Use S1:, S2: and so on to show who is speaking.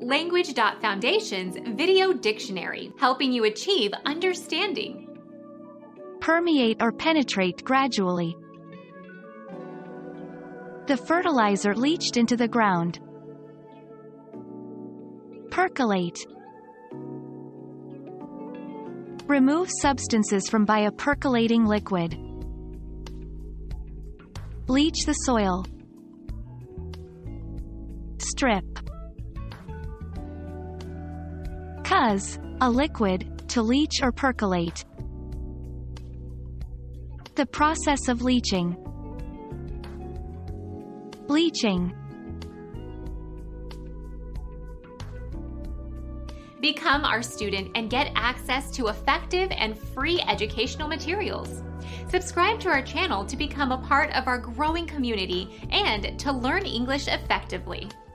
S1: Language.Foundation's Video Dictionary, helping you achieve understanding.
S2: Permeate or penetrate gradually. The fertilizer leached into the ground. Percolate. Remove substances from by a percolating liquid. Leach the soil. Strip. Cause, a liquid, to leach or percolate. The process of leaching. Bleaching.
S1: Become our student and get access to effective and free educational materials. Subscribe to our channel to become a part of our growing community and to learn English effectively.